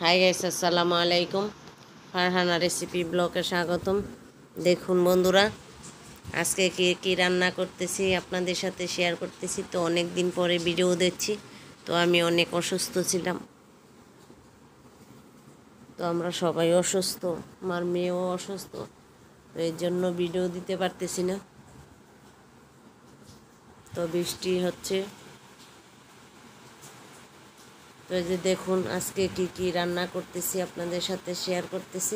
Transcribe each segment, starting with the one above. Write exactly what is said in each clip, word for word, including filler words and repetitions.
Hi guys, আসসালামু আলাইকুম। Farhana recipe ব্লগে স্বাগতম। দেখুন বন্ধুরা, আজকে কি কি রান্না করতেছি আপনাদের সাথে শেয়ার করতেছি। তো অনেক দিন পরে ভিডিও দিচ্ছি। তো আমি অনেক অসুস্থ ছিলাম, তো আমরা সবাই অসুস্থ, আমার মেয়েও অসুস্থ, তো এর জন্য ভিডিও দিতে পারতেছি না। তো বৃষ্টি হচ্ছে, তো এই যে দেখুন আজকে কি কি রান্না করতেছি আপনাদের সাথে শেয়ার করতেছি।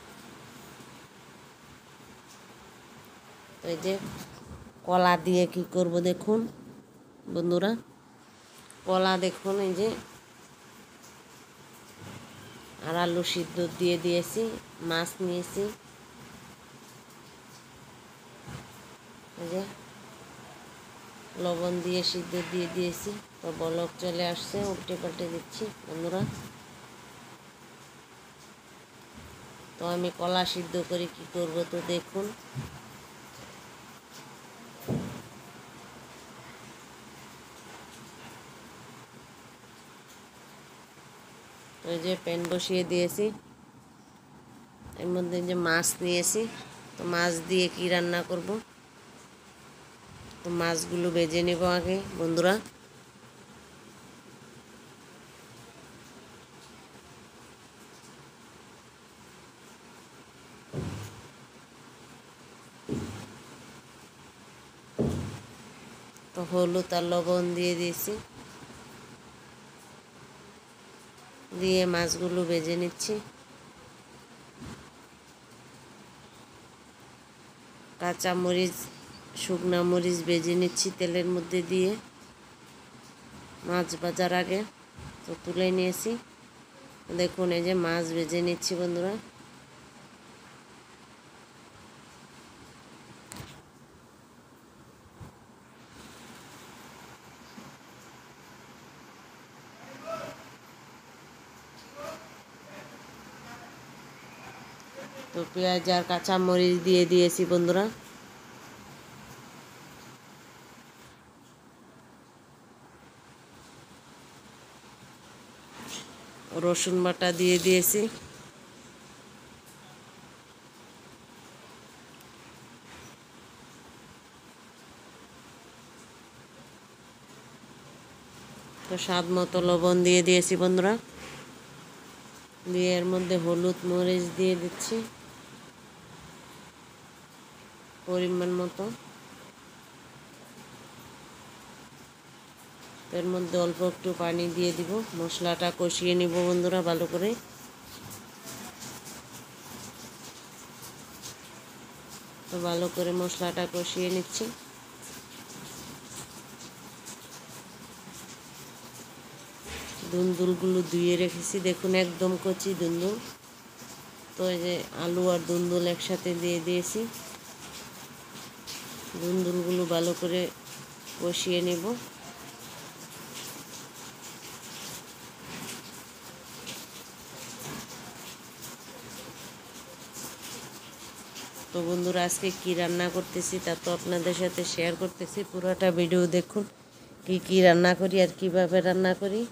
তো এই যে কলা দিয়ে কি করব দেখুন বন্ধুরা। কলা দেখুন, এই যে আর আলু সিদ্ধ দিয়ে দিয়েছি, মাছ নিয়েছি, এই যে লবণ দিয়ে সিদ্ধ দিয়ে দিয়েছি। তো বলক চলে আসছে, উল্টে পাল্টে দিচ্ছি বন্ধুরা। তো আমি কলা সিদ্ধ করে কি করব তো দেখুন। ওই যে প্যান বসিয়ে দিয়েছি, এর মধ্যে যে মাছ নিয়েছি, তো মাছ দিয়ে কি রান্না করব। তো মাছগুলো ভেজে নেব আগে বন্ধুরা। তো হলুদ আর লবণ দিয়ে দিয়েছি, দিয়ে মাছগুলো ভেজে নিচ্ছি। কাঁচা মরিচ, শুকনা মরিচ ভেজে নিচ্ছি তেলের মধ্যে দিয়ে মাছ ভাজার আগে। তো তুলে নিয়েছি, দেখুন এই যে মাছ ভেজে নিচ্ছি বন্ধুরা। তো পেঁয়াজ আর কাঁচা মরিচ দিয়ে দিয়েছি বন্ধুরা। রসুন বাটা দিয়ে দিয়েছি, তো স্বাদ মতো লবণ দিয়ে দিয়েছি বন্ধুরা। দিয়ে এর মধ্যে হলুদ মরিচ দিয়ে দিচ্ছি পরিমাণ মতো। এর মধ্যে অল্প একটু পানি দিয়ে দিব, মশলাটা কষিয়ে নিব বন্ধুরা ভালো করে। তো ভালো করে মশলাটা কষিয়ে নিচ্ছি। দুন্দুলগুলো ধুয়ে রেখেছি, দেখুন একদম কচি দুন্দুল। তো এই যে আলু আর দুন্দুল একসাথে দিয়ে দিয়েছি, দুন্দুলগুলো ভালো করে কষিয়ে নেব। তো বন্ধুরা, আজকে কি রান্না করতেছি তা তো আপনাদের সাথে শেয়ার করতেছি। পুরোটা ভিডিও দেখুন, কি কি রান্না করি আর কিভাবে রান্না করি।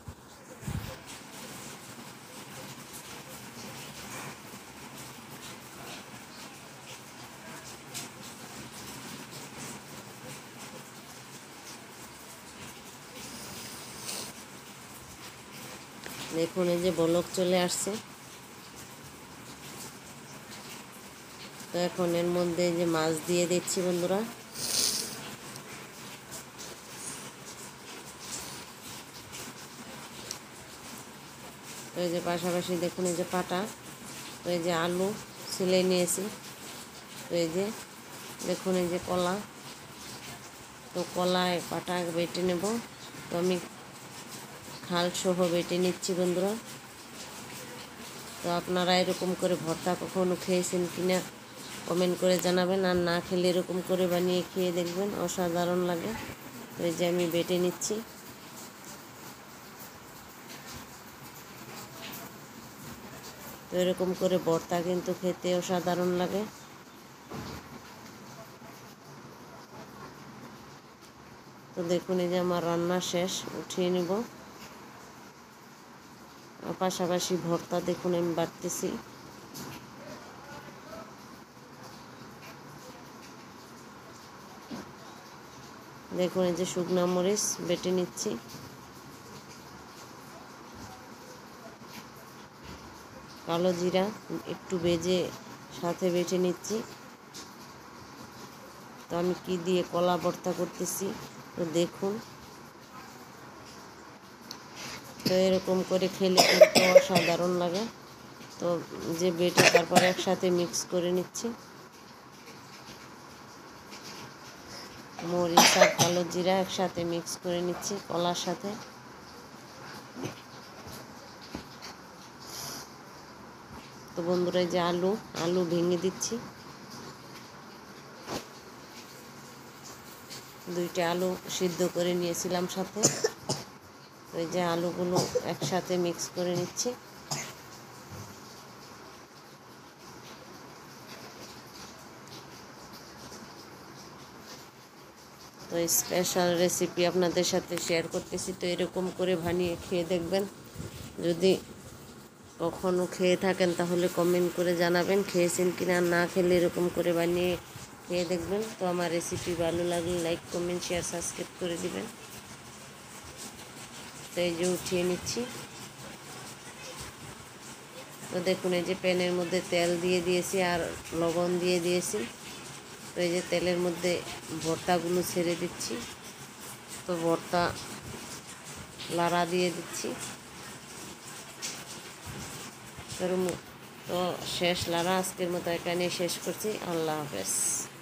দেখুন এই যে বলক চলে আসছে। তো এখন এর মধ্যে যে মাছ দিয়ে দিচ্ছি বন্ধুরা। তো এই যে পাশাপাশি দেখুন এই যে পাটা, তো এই যে আলু ছিলে নিয়েছি। তো এই যে দেখুন এই যে কলা, তো কলায় পাটা বেটে নেব। তো আমি খাল সহ বেটে নিচ্ছি বন্ধুরা। তো আপনারা এরকম করে ভর্তা কখনো খেয়েছেন কিনা কমেন্ট করে জানাবেন, আর না খেলে এরকম করে বানিয়ে খেয়ে দেখবেন, অসাধারণ লাগে। তো এই যে আমি বেটে নিচ্ছি। তো এরকম করে ভর্তা কিন্তু খেতে অসাধারণ লাগে। তো দেখুন এই যে আমার রান্না শেষ, উঠিয়ে নিব। আর পাশাপাশি ভর্তা দেখুন আমি বাটতেছি। দেখুন এই যে শুকনা মরিচ বেটে নিচ্ছি, কালো জিরা একটু ভেজে সাথে বেটে নিচ্ছি। তো আমি কি দিয়ে কলা ভর্তা করতেছি তো দেখুন। তো এরকম করে খেলে কিন্তু অসাধারণ লাগে। তো যে বেটে তারপর একসাথে মিক্স করে নিচ্ছি, মরিচ আর কালো জিরা একসাথে মিক্স করে নিচ্ছি কলার সাথে। তো বন্ধুরা এই যে আলু আলু ভেঙে দিচ্ছি, দুইটা আলু সিদ্ধ করে নিয়েছিলাম সাথে। তো এই যে আলুগুলো একসাথে মিক্স করে নিচ্ছি। তো স্পেশাল রেসিপি আপনাদের সাথে শেয়ার করতেছি। তো এরকম করে বানিয়ে খেয়ে দেখবেন, যদি কখনো খেয়ে থাকেন তাহলে কমেন্ট করে জানাবেন খেয়েছেন কিনা। না খেলে এরকম করে বানিয়ে খেয়ে দেখবেন। তো আমার রেসিপি ভালো লাগলে লাইক কমেন্ট শেয়ার সাবস্ক্রাইব করে দিবেন। তো এই যে উঠিয়ে নিচ্ছি। তো দেখুন এই যে প্যানের মধ্যে তেল দিয়ে দিয়েছি আর লবণ দিয়ে দিয়েছি। তো এই যে তেলের মধ্যে ভর্তাগুলো ছেড়ে দিচ্ছি। তো ভর্তা লাড়া দিয়ে দিচ্ছি। তো শেষ লাড়া, আজকের মতো এখানে শেষ করছি। আল্লাহ হাফেজ।